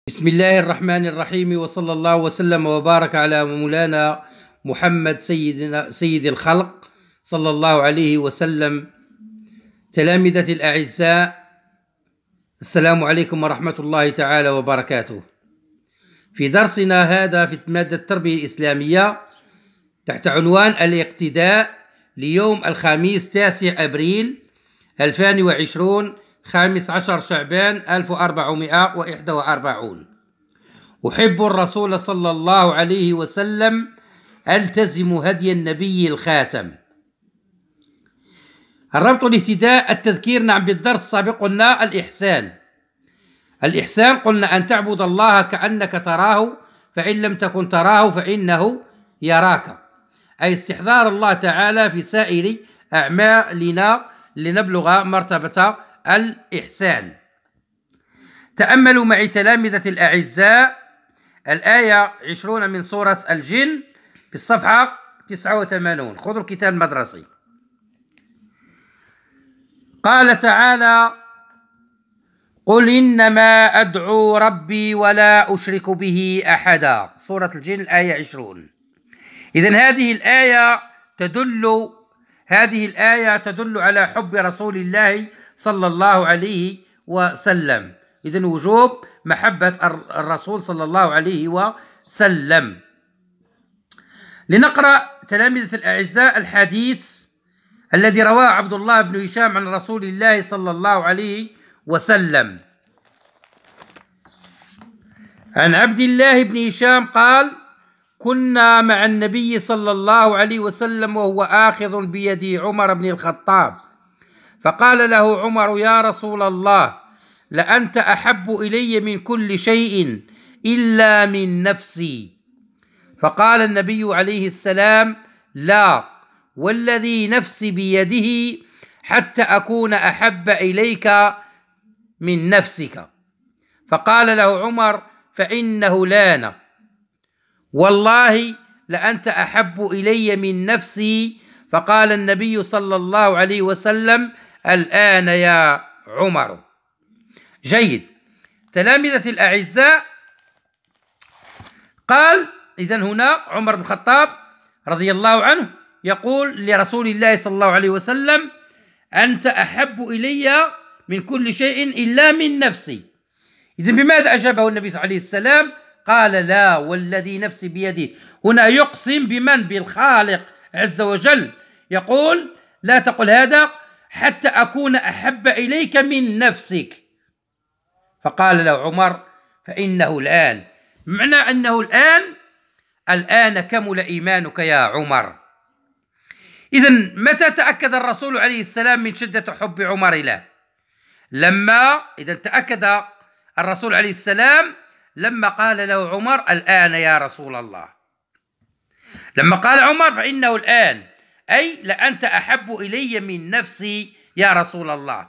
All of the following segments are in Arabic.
بسم الله الرحمن الرحيم، وصلى الله وسلم وبارك على مولانا محمد سيد الخلق صلى الله عليه وسلم. تلامذتي الأعزاء، السلام عليكم ورحمة الله تعالى وبركاته. في درسنا هذا في مادة التربية الإسلامية تحت عنوان الاقتداء ليوم الخميس 9 أبريل 2020 15 شعبان 1441. أحب الرسول صلى الله عليه وسلم، ألتزم هدي النبي الخاتم. الربط الاهتداء التذكير. نعم، بالدرس السابق قلنا الإحسان قلنا أن تعبد الله كأنك تراه، فإن لم تكن تراه فإنه يراك، أي استحضار الله تعالى في سائر أعمالنا لنبلغ مرتبة الإحسان. تأملوا معي تلامذة الأعزاء الآية 20 من سورة الجن في الصفحة 89. خذوا الكتاب المدرسي. قال تعالى: قل إنما أدعو ربي ولا أشرك به أحدا. سورة الجن الآية 20. إذن هذه الآية تدل على حب رسول الله صلى الله عليه وسلم. إذن وجوب محبة الرسول صلى الله عليه وسلم. لنقرأ تلامذة الأعزاء الحديث الذي رواه عبد الله بن هشام عن رسول الله صلى الله عليه وسلم. عن عبد الله بن هشام قال: كنا مع النبي صلى الله عليه وسلم وهو آخذ بيد عمر بن الخطاب، فقال له عمر: يا رسول الله، لأنت أحب إلي من كل شيء إلا من نفسي. فقال النبي عليه السلام: لا، والذي نفسي بيده حتى أكون أحب إليك من نفسك. فقال له عمر: فإنه لان، والله لأنت أحب إلي من نفسي. فقال النبي صلى الله عليه وسلم: الآن يا عمر. جيد. تلامذة الأعزاء، قال إذن هنا عمر بن الخطاب رضي الله عنه يقول لرسول الله صلى الله عليه وسلم: أنت أحب إلي من كل شيء إلا من نفسي. إذن بماذا أجابه النبي صلى الله عليه وسلم؟ قال: لا، والذي نفسي بيده. هنا يقسم بمن؟ بالخالق عز وجل. يقول: لا تقل هذا حتى أكون أحب إليك من نفسك. فقال له عمر: فإنه الآن، معنى أنه الآن كمل إيمانك يا عمر. إذن متى تأكد الرسول عليه السلام من شدة حب عمر له؟ إذن تأكد الرسول عليه السلام لما قال له عمر: الآن يا رسول الله. لما قال عمر: فإنه الآن، أي لأنت أحب إلي من نفسي يا رسول الله.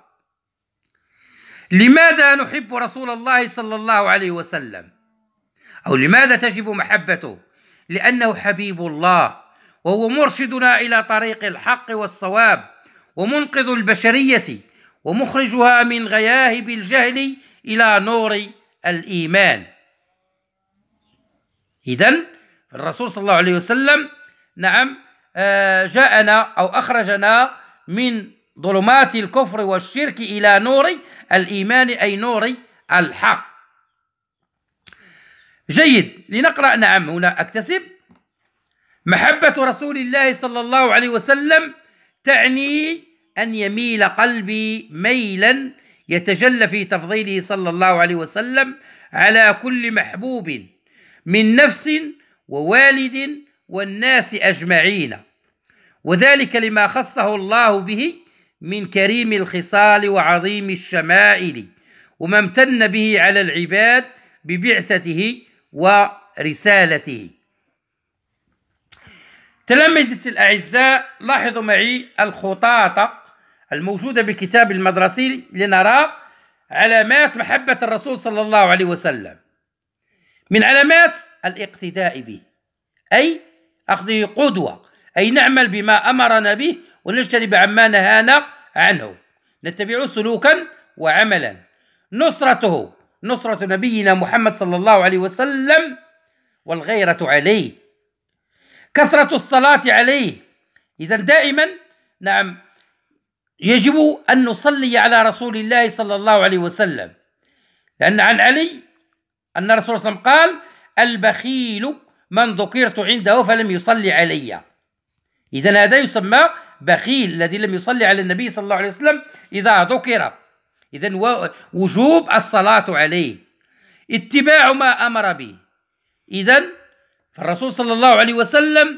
لماذا نحب رسول الله صلى الله عليه وسلم؟ أو لماذا تجب محبته؟ لأنه حبيب الله، وهو مرشدنا إلى طريق الحق والصواب، ومنقذ البشرية، ومخرجها من غياهب الجهل إلى نور الإيمان. إذن الرسول صلى الله عليه وسلم نعم جاءنا أو أخرجنا من ظلمات الكفر والشرك إلى نور الإيمان، أي نور الحق. جيد. لنقرأ. نعم، هنا أكتسب: محبة رسول الله صلى الله عليه وسلم تعني أن يميل قلبي ميلا يتجلى في تفضيله صلى الله عليه وسلم على كل محبوب من نفس ووالد والناس أجمعين، وذلك لما خصه الله به من كريم الخصال وعظيم الشمائل، وما امتن به على العباد ببعثته ورسالته. تلامذتي الأعزاء، لاحظوا معي الخطاطة الموجودة بالكتاب المدرسي لنرى علامات محبة الرسول صلى الله عليه وسلم. من علامات الاقتداء به، أي أخذه قدوة، أي نعمل بما أمرنا به ونجتنب عما نهانا عنه، نتبعه سلوكا وعملا. نصرته نصرة نبينا محمد صلى الله عليه وسلم والغيرة عليه، كثرة الصلاة عليه. إذا دائما نعم يجب أن نصلي على رسول الله صلى الله عليه وسلم، لأن عن علي أن الرسول صلى الله عليه وسلم قال: البخيل من ذكرت عنده فلم يصلي علي. إذا هذا يسمى بخيل، الذي لم يصلي على النبي صلى الله عليه وسلم إذا ذكر. إذا وجوب الصلاة عليه، اتباع ما أمر به. إذا فالرسول صلى الله عليه وسلم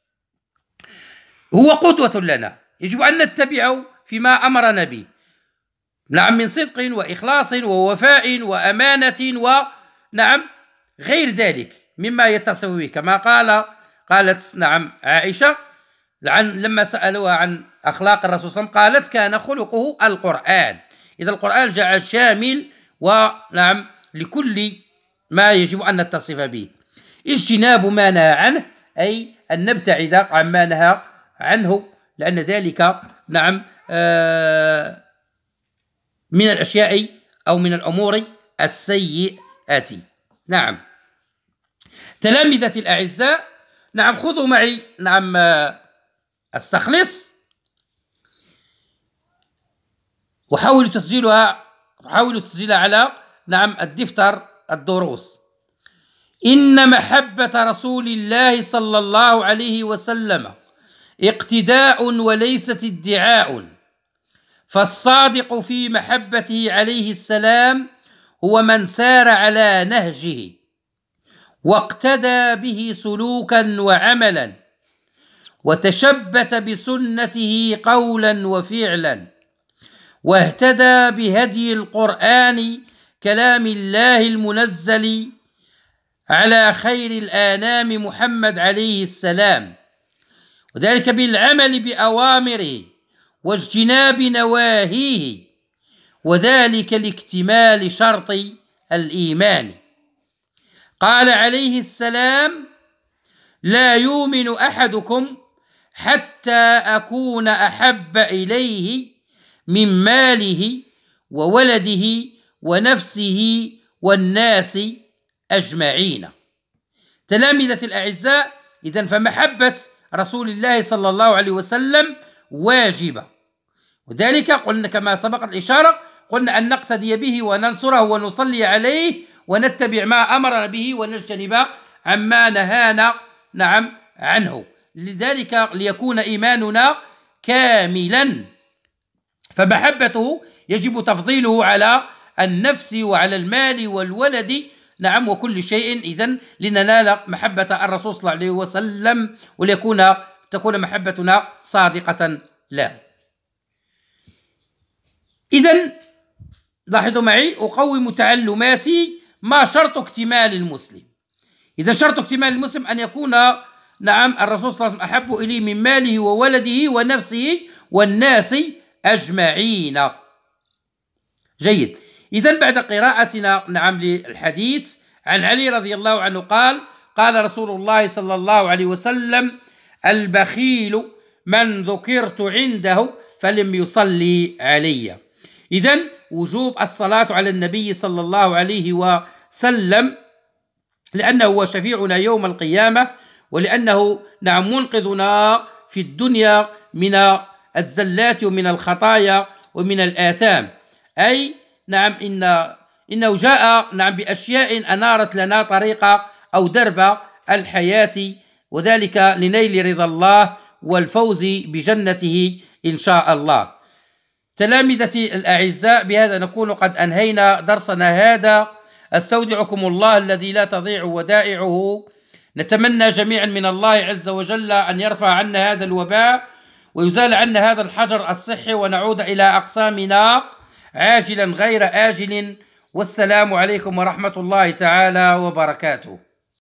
هو قدوة لنا، يجب أن نتبعه فيما أمرنا به، نعم، من صدق وإخلاص ووفاء وأمانة ونعم غير ذلك مما يتصف به، كما قالت نعم عائشة لما سألوها عن أخلاق الرسول صلى الله عليه وسلم قالت: كان خلقه القرآن. إذا القرآن جاء شامل ونعم لكل ما يجب أن نتصف به. اجتناب ما نهى عنه، أي أن نبتعد عما نهى عنه، لأن ذلك نعم من الأشياء أو من الأمور السيئة. نعم تلامذتي الأعزاء، نعم خذوا معي نعم استخلص، وحاولوا تسجيلها على نعم الدفتر الدروس. إن محبة رسول الله صلى الله عليه وسلم اقتداء وليست ادعاء، فالصادق في محبته عليه السلام هو من سار على نهجه واقتدى به سلوكا وعملا، وتشبت بسنته قولا وفعلا، واهتدى بهدي القرآن كلام الله المنزل على خير الآنام محمد عليه السلام، وذلك بالعمل بأوامره واجتناب نواهيه، وذلك لاكتمال شرط الإيمان. قال عليه السلام: لا يؤمن أحدكم حتى أكون أحب إليه من ماله وولده ونفسه والناس أجمعين. تلامذتي الأعزاء، إذن فمحبة رسول الله صلى الله عليه وسلم واجبة، وذلك قلنا كما سبقت الإشارة، قلنا أن نقتدي به وننصره ونصلي عليه ونتبع ما أمرنا به ونجتنب عما نهانا نعم عنه، لذلك ليكون إيماننا كاملا. فمحبته يجب تفضيله على النفس وعلى المال والولد نعم وكل شيء، إذن لننال محبة الرسول صلى الله عليه وسلم تكون محبتنا صادقة له. إذن لاحظوا معي، أقوم تعلماتي ما شرط اكتمال المسلم. إذا شرط اكتمال المسلم أن يكون نعم الرسول صلى الله عليه وسلم أحب إليه من ماله وولده ونفسه والناس أجمعين. جيد. إذن بعد قراءتنا نعم للحديث عن علي رضي الله عنه قال رسول الله صلى الله عليه وسلم: البخيل من ذكرت عنده فلم يصلي علي. إذن وجوب الصلاة على النبي صلى الله عليه وسلم، لأنه هو شفيعنا يوم القيامة، ولأنه نعم منقذنا في الدنيا من الزلات ومن الخطايا ومن الآثام. أي نعم إنه جاء نعم بأشياء أنارت لنا طريق أو درب الحياة، وذلك لنيل رضا الله والفوز بجنته إن شاء الله. تلامذتي الأعزاء، بهذا نكون قد أنهينا درسنا هذا. أستودعكم الله الذي لا تضيع ودائعه. نتمنى جميعا من الله عز وجل أن يرفع عنا هذا الوباء ويزال عنا هذا الحجر الصحي، ونعود إلى أقسامنا عاجلا غير آجل. والسلام عليكم ورحمة الله تعالى وبركاته.